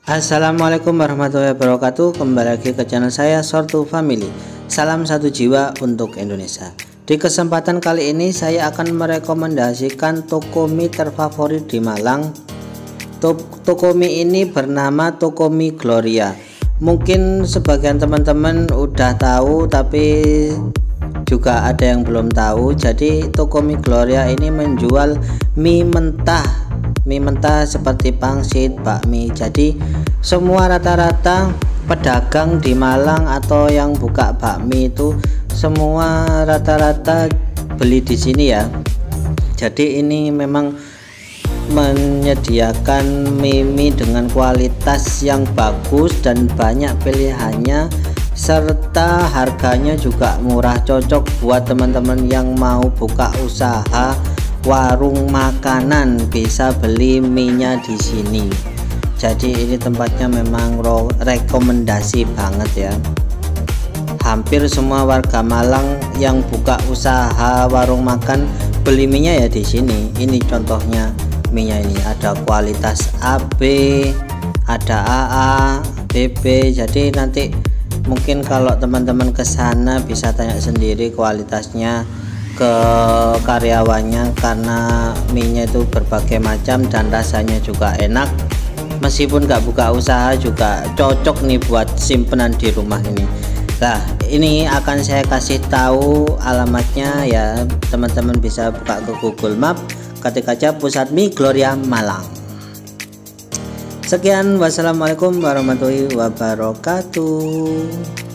Assalamualaikum warahmatullahi wabarakatuh. Kembali lagi ke channel saya Sortu Family. Salam satu jiwa untuk Indonesia. Di kesempatan kali ini saya akan merekomendasikan toko mie terfavorit di Malang. Toko mie ini bernama Toko Mie Gloria. Mungkin sebagian teman-teman udah tahu, tapi juga ada yang belum tahu. Jadi Toko Mie Gloria ini menjual mie mentah seperti pangsit, bakmi. Jadi semua rata-rata pedagang di Malang atau yang buka bakmi itu semua rata-rata beli di sini ya. Jadi ini memang menyediakan mie dengan kualitas yang bagus dan banyak pilihannya, serta harganya juga murah, cocok buat teman-teman yang mau buka usaha warung makanan, bisa beli mie-nya di sini. Jadi ini tempatnya memang rekomendasi banget ya. Hampir semua warga Malang yang buka usaha warung makan beli mie-nya ya di sini. Ini contohnya mie-nya, ini ada kualitas AB, ada AA, BB. Jadi nanti mungkin kalau teman-teman ke sana bisa tanya sendiri kualitasnya ke karyawannya, karena mie-nya itu berbagai macam dan rasanya juga enak. Meskipun nggak buka usaha juga cocok nih buat simpenan di rumah ini. Nah, ini akan saya kasih tahu alamatnya ya, teman-teman bisa buka ke Google Map, ketik aja Pusat Mie Gloria Malang. Sekian, wassalamualaikum warahmatullahi wabarakatuh.